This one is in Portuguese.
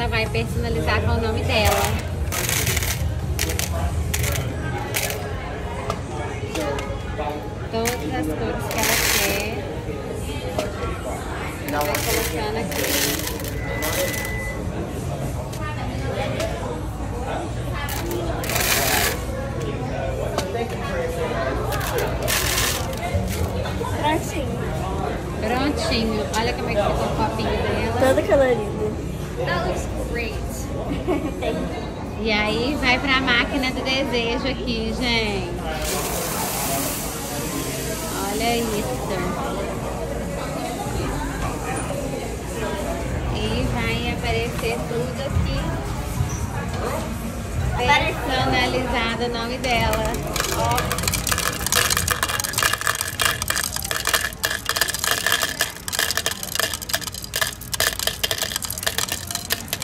ela vai personalizar com o nome dela. Todas as cores que ela quer. Ela vai colocando aqui. Prontinho. Olha como é que ficou o copinho dela. Todo colorido. That looks great. E aí vai pra máquina do desejo aqui, gente. Olha isso. E vai aparecer tudo aqui. Personalizado o nome dela. Ó.